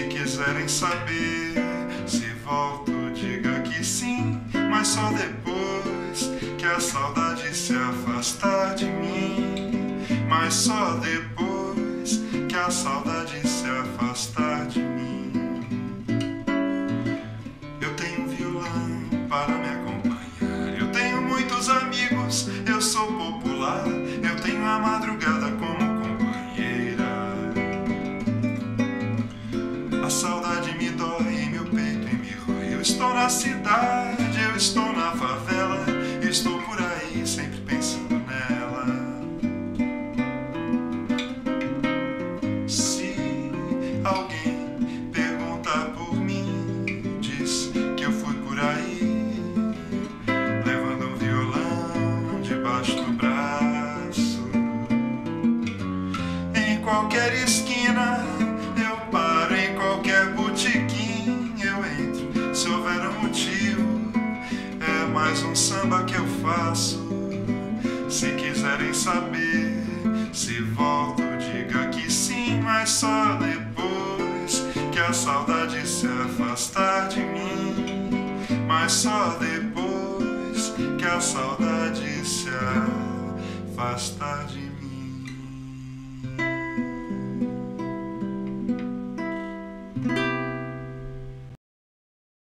quiserem saber se volto, diga que sim, mas só depois que a saudade se afastar de mim. Mas só depois que a saudade se afastar de mim. Eu tenho um violão para me acompanhar, eu tenho muitos amigos, eu sou popular, eu tenho a madrugada como companheira. A saudade me dói em meu peito e me rói. Eu estou na cidade, eu estou na favela, eu estou por aí sempre pensando nela. Se alguém perguntar por mim, diz que eu fui por aí levando um violão debaixo do braço. Em qualquer esquina eu paro, em qualquer botequim eu entro. Se houver um motivo, é mais um samba que eu faço. Se quiserem saber se volto, diga que sim, mas só depois que a saudade se afastar de mim. Mas só depois que a saudade se afastar de mim.